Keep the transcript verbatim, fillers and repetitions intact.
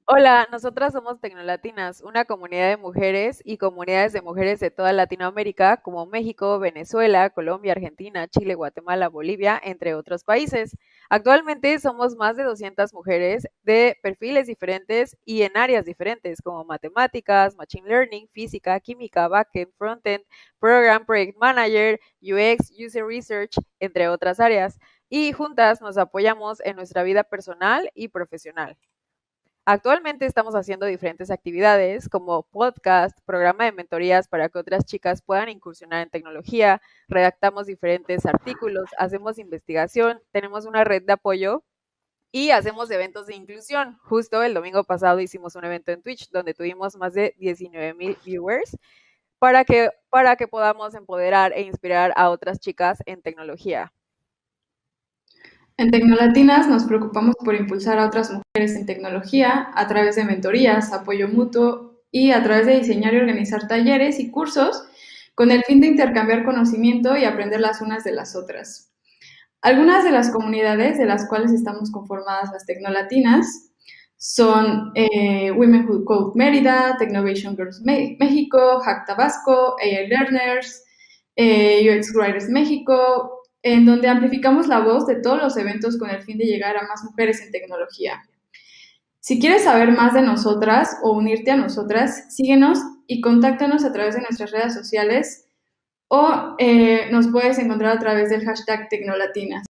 Hola, nosotras somos Tecnolatinas, una comunidad de mujeres y comunidades de mujeres de toda Latinoamérica, como México, Venezuela, Colombia, Argentina, Chile, Guatemala, Bolivia, entre otros países. Actualmente somos más de doscientas mujeres de perfiles diferentes y en áreas diferentes, como matemáticas, machine learning, física, química, backend, frontend, program, project manager, U X, user research, entre otras áreas. Y juntas nos apoyamos en nuestra vida personal y profesional. Actualmente estamos haciendo diferentes actividades como podcast, programa de mentorías para que otras chicas puedan incursionar en tecnología, redactamos diferentes artículos, hacemos investigación, tenemos una red de apoyo y hacemos eventos de inclusión. Justo el domingo pasado hicimos un evento en Twitch donde tuvimos más de diecinueve mil viewers para que, para que podamos empoderar e inspirar a otras chicas en tecnología. En Tecnolatinas nos preocupamos por impulsar a otras mujeres en tecnología a través de mentorías, apoyo mutuo y a través de diseñar y organizar talleres y cursos con el fin de intercambiar conocimiento y aprender las unas de las otras. Algunas de las comunidades de las cuales estamos conformadas las Tecnolatinas son eh, Women Who Code Mérida, Technovation Girls Me México, Hack Tabasco, A I Learners, eh, U X Writers México, en donde amplificamos la voz de todos los eventos con el fin de llegar a más mujeres en tecnología. Si quieres saber más de nosotras o unirte a nosotras, síguenos y contáctanos a través de nuestras redes sociales o eh, nos puedes encontrar a través del hashtag Tecnolatinas.